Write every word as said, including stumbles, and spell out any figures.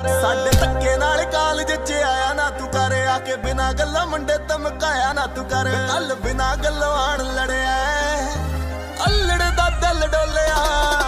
ਸਾਡੇ ਧੱਕੇ ਨਾਲ ਕਾਲਜ ਚ ਆਇਆ ਨਾ ਤੂੰ ਕਰ ਆ ਕੇ ਬਿਨਾ ਗੱਲਾਂ ਮੁੰਡੇ ਧਮਕਾਇਆ ਨਾ ਤੂੰ ਕਰ ਕੱਲ ਬਿਨਾ ਗੱਲੋਂ ਆਣ ਲੜਿਆ ਅਲੜ ਦਾ ਦਿਲ ਡੋਲਿਆ